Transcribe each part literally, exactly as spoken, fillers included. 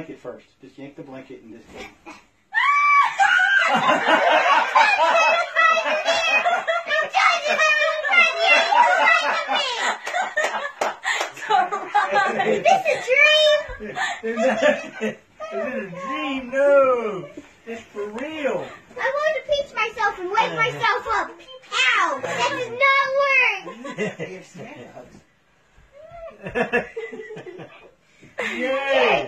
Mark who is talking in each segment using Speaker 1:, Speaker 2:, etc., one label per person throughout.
Speaker 1: blanket first. Just yank the blanket and just go.
Speaker 2: This is a dream.
Speaker 1: Is it a dream? No. It's for real.
Speaker 2: I want to pinch myself and wake myself up. Ow! That does not work.
Speaker 1: You're Santa hugs. Yay!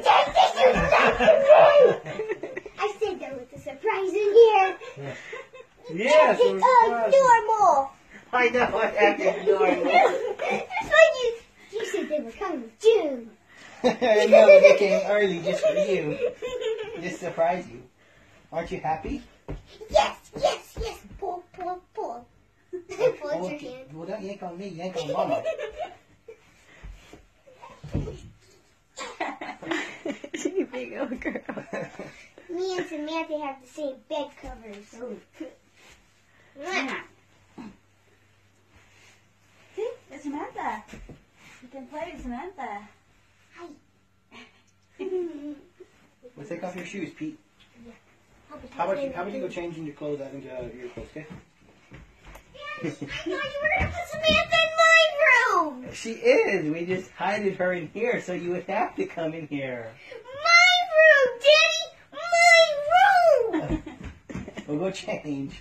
Speaker 2: I said there was a surprise in here.
Speaker 1: Yes,
Speaker 2: Acting abnormal.
Speaker 1: I know, I acted normal.
Speaker 2: Just like you, you said they were coming with June.
Speaker 1: I know, they came early just for you. Just to surprise you. Aren't you happy?
Speaker 2: Yes, yes, yes. Pull, pull, pull. Pull
Speaker 1: Oh,
Speaker 2: your hand.
Speaker 1: well, don't yank on me, yank on Mama.
Speaker 3: You big old girl.
Speaker 2: Me and Samantha have the same bed covers.
Speaker 3: It's Samantha. You can play with Samantha.
Speaker 2: Hi.
Speaker 1: Well, take off your shoes, Pete.
Speaker 2: Yeah.
Speaker 1: How about you, how about you go change in your clothes out into uh, your clothes, okay?
Speaker 2: I thought you were going to put Samantha in my room.
Speaker 1: She is. We just hided her in here so you would have to come in here.
Speaker 2: My room, Daddy. My room.
Speaker 1: We'll go change.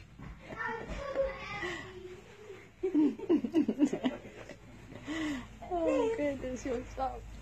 Speaker 3: Oh goodness, you'll stop.